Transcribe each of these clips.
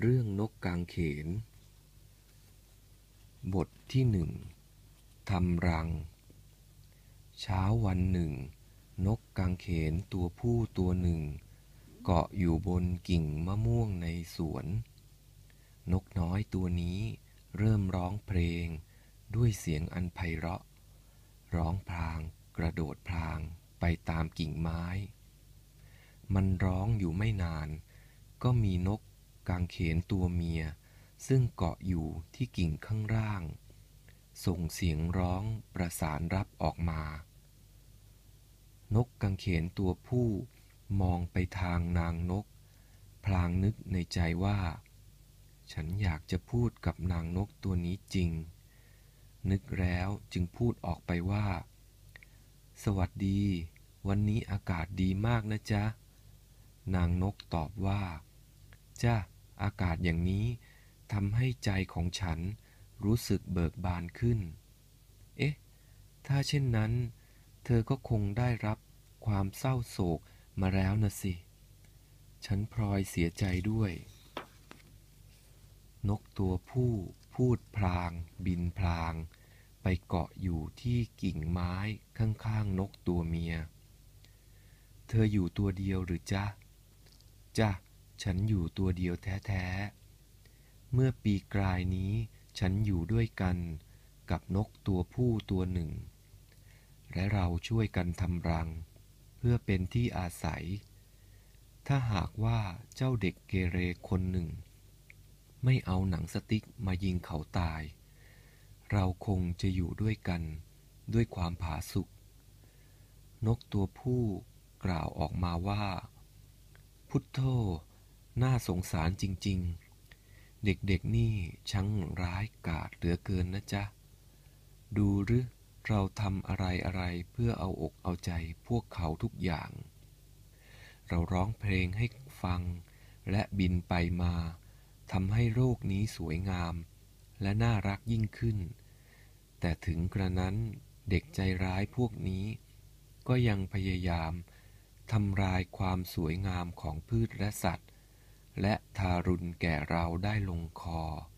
เรื่องนกกางเขนบทที่หนึ่งทำรังเช้าวันหนึ่งนกกางเขนตัวผู้ตัวหนึ่งเกาะอยู่บนกิ่งมะม่วงในสวนนกน้อยตัวนี้เริ่มร้องเพลงด้วยเสียงอันไพเราะร้องพลางกระโดดพลางไปตามกิ่งไม้มันร้องอยู่ไม่นานก็มีนกกางเขนตัวเมียซึ่งเกาะอยู่ที่กิ่งข้างล่างส่งเสียงร้องประสานรับออกมานกกางเขนตัวผู้มองไปทางนางนกพลางนึกในใจว่าฉันอยากจะพูดกับนางนกตัวนี้จริงนึกแล้วจึงพูดออกไปว่าสวัสดีวันนี้อากาศดีมากนะจ๊ะนางนกตอบว่าจ้ะอากาศอย่างนี้ทำให้ใจของฉันรู้สึกเบิกบานขึ้นเอ๊ะถ้าเช่นนั้นเธอก็คงได้รับความเศร้าโศกมาแล้วนะสิฉันพลอยเสียใจด้วยนกตัวผู้พูดพลางบินพลางไปเกาะอยู่ที่กิ่งไม้ข้างๆนกตัวเมียเธออยู่ตัวเดียวหรือจ๊ะจ้ะฉันอยู่ตัวเดียวแท้ๆเมื่อปีกลายนี้ฉันอยู่ด้วยกันกับนกตัวผู้ตัวหนึ่งและเราช่วยกันทำรังเพื่อเป็นที่อาศัยถ้าหากว่าเจ้าเด็กเกเรคนหนึ่งไม่เอาหนังสติ๊กมายิงเขาตายเราคงจะอยู่ด้วยกันด้วยความผาสุกนกตัวผู้กล่าวออกมาว่าพุทโธน่าสงสารจริงๆเด็กๆนี่ช่างร้ายกาจเหลือเกินนะจ๊ะดูหรือเราทำอะไรเพื่อเอาอกเอาใจพวกเขาทุกอย่างเราร้องเพลงให้ฟังและบินไปมาทำให้โลกนี้สวยงามและน่ารักยิ่งขึ้นแต่ถึงกระนั้นเด็กใจร้ายพวกนี้ก็ยังพยายามทำลายความสวยงามของพืชและสัตว์และทารุณแก่เราได้ลงค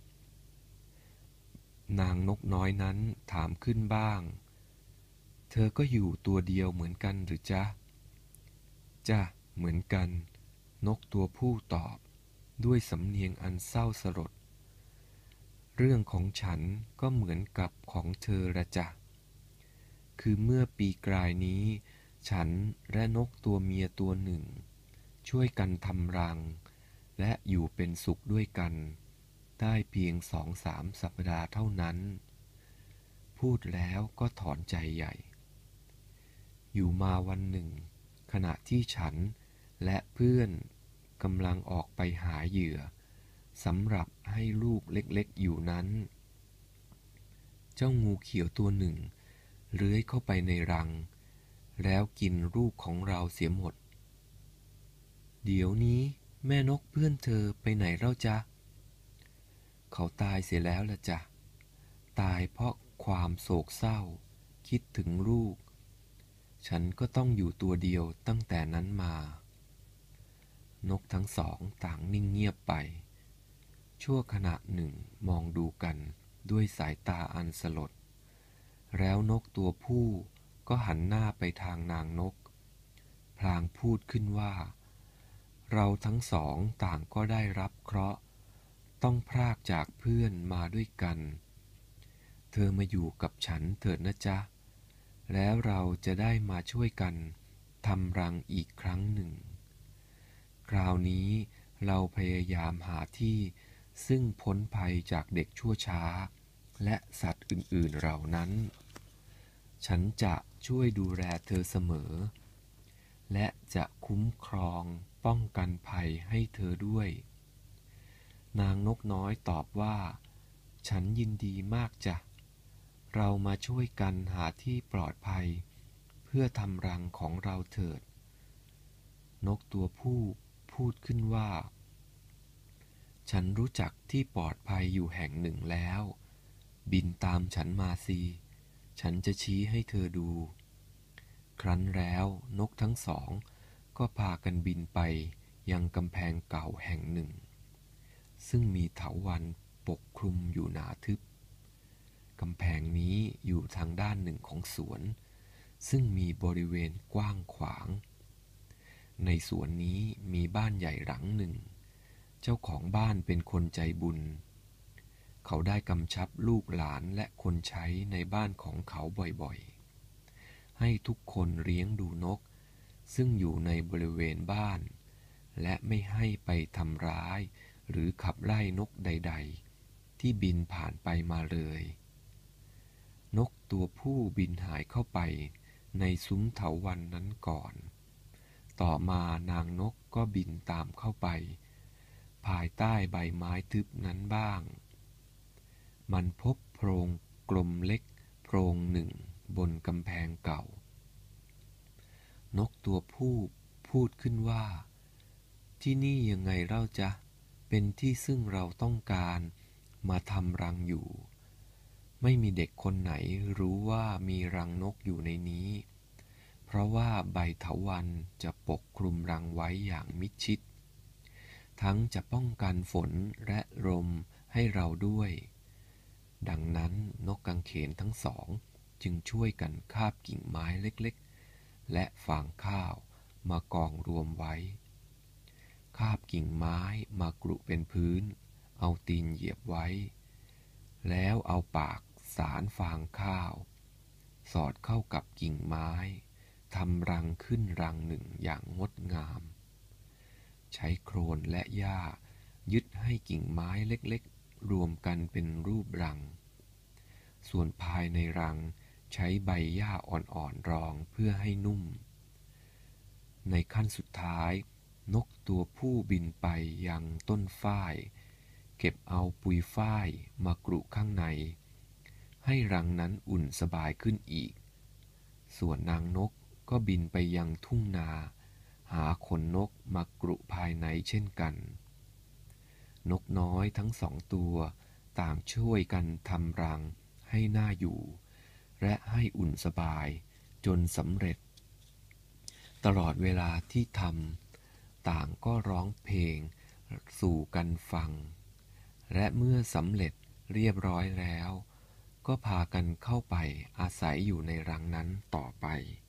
อนางนกน้อยนั้นถามขึ้นบ้างเธอก็อยู่ตัวเดียวเหมือนกันหรือจ๊ะจ้ะเหมือนกันนกตัวผู้ตอบด้วยสำเนียงอันเศร้าสลดเรื่องของฉันก็เหมือนกับของเธอละจ้ะคือเมื่อปีกลายนี้ฉันและนกตัวเมียตัวหนึ่งช่วยกันทำรังและอยู่เป็นสุขด้วยกันได้เพียง2-3 สัปดาห์เท่านั้นพูดแล้วก็ถอนใจใหญ่อยู่มาวันหนึ่งขณะที่ฉันและเพื่อนกำลังออกไปหาเหยื่อสำหรับให้ลูกเล็กๆอยู่นั้นเจ้างูเขียวตัวหนึ่งเลื้อยเข้าไปในรังแล้วกินลูกของเราเสียหมดเดี๋ยวนี้แม่นกเพื่อนเธอไปไหนเล่าจ๊ะเขาตายเสียแล้วล่ะจ๊ะตายเพราะความโศกเศร้าคิดถึงลูกฉันก็ต้องอยู่ตัวเดียวตั้งแต่นั้นมานกทั้งสองต่างนิ่งเงียบไปชั่วขณะหนึ่งมองดูกันด้วยสายตาอันสลดแล้วนกตัวผู้ก็หันหน้าไปทางนางนกพลางพูดขึ้นว่าเราทั้งสองต่างก็ได้รับเคราะห์ต้องพรากจากเพื่อนมาด้วยกันเธอมาอยู่กับฉันเถิดนะจ๊ะแล้วเราจะได้มาช่วยกันทำรังอีกครั้งหนึ่งคราวนี้เราพยายามหาที่ซึ่งพ้นภัยจากเด็กชั่วช้าและสัตว์อื่นๆเหล่านั้นฉันจะช่วยดูแลเธอเสมอและจะคุ้มครองป้องกันภัยให้เธอด้วยนางนกน้อยตอบว่าฉันยินดีมากจ้ะเรามาช่วยกันหาที่ปลอดภัยเพื่อทำรังของเราเถิดนกตัวผู้พูดขึ้นว่าฉันรู้จักที่ปลอดภัยอยู่แห่งหนึ่งแล้วบินตามฉันมาสิฉันจะชี้ให้เธอดูครั้นแล้วนกทั้งสองก็พากันบินไปยังกำแพงเก่าแห่งหนึ่ง ซซึ่งมีเถาวัลย์ปกคลุมอยู่หนาทึบกำแพงนี้อยู่ทางด้านหนึ่งของสวนซึ่งมีบริเวณกว้างขวางในสวนนี้มีบ้านใหญ่หลังหนึ่งเจ้าของบ้านเป็นคนใจบุญเขาได้กำชับลูกหลานและคนใช้ในบ้านของเขาบ่อยๆให้ทุกคนเลี้ยงดูนกซึ่งอยู่ในบริเวณบ้านและไม่ให้ไปทำร้ายหรือขับไล่นกใดๆที่บินผ่านไปมาเลยนกตัวผู้บินหายเข้าไปในซุ้มเถาวัลย์นั้นก่อนต่อมานางนกก็บินตามเข้าไปภายใต้ใบไม้ทึบนั้นบ้างมันพบโพรงกลมเล็กโพรงหนึ่งบนกำแพงเก่านกตัวผู้พูดขึ้นว่าที่นี่ยังไงเล่าจ๊ะเป็นที่ซึ่งเราต้องการมาทำรังอยู่ไม่มีเด็กคนไหนรู้ว่ามีรังนกอยู่ในนี้เพราะว่าใบเถาวัลย์จะปกคลุมรังไว้อย่างมิดชิดทั้งจะป้องกันฝนและลมให้เราด้วยดังนั้นนกกังเขนทั้งสองจึงช่วยกันคาบกิ่งไม้เล็กๆและฟางข้าวมากองรวมไว้คาบกิ่งไม้มากรุเป็นพื้นเอาตีนเหยียบไว้แล้วเอาปากสารฟางข้าวสอดเข้ากับกิ่งไม้ทำรังขึ้นรังหนึ่งอย่างงดงามใช้โคลนและหญ้ายึดให้กิ่งไม้เล็กๆรวมกันเป็นรูปรังส่วนภายในรังใช้ใบหญ้าอ่อนๆรองเพื่อให้นุ่มในขั้นสุดท้ายนกตัวผู้บินไปยังต้นฝ้ายเก็บเอาปุยฝ้ายมากรุข้างในให้รังนั้นอุ่นสบายขึ้นอีกส่วนนางนกก็บินไปยังทุ่งนาหาขนนกมากรุภายในเช่นกันนกน้อยทั้งสองตัวต่างช่วยกันทำรังให้น่าอยู่และให้อุ่นสบายจนสำเร็จตลอดเวลาที่ทำต่างก็ร้องเพลงสู่กันฟังและเมื่อสำเร็จเรียบร้อยแล้วก็พากันเข้าไปอาศัยอยู่ในรังนั้นต่อไป